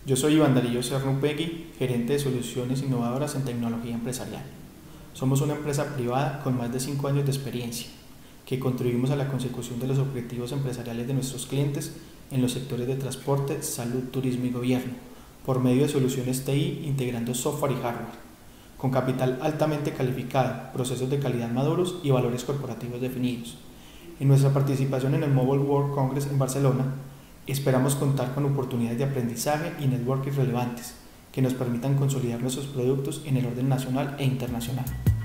Yo soy Iván Darío Cernupegui, gerente de soluciones innovadoras en tecnología empresarial. Somos una empresa privada con más de 5 años de experiencia, que contribuimos a la consecución de los objetivos empresariales de nuestros clientes en los sectores de transporte, salud, turismo y gobierno, por medio de soluciones TI integrando software y hardware, con capital altamente calificado, procesos de calidad maduros y valores corporativos definidos. En nuestra participación en el Mobile World Congress en Barcelona, esperamos contar con oportunidades de aprendizaje y networking relevantes que nos permitan consolidar nuestros productos en el orden nacional e internacional.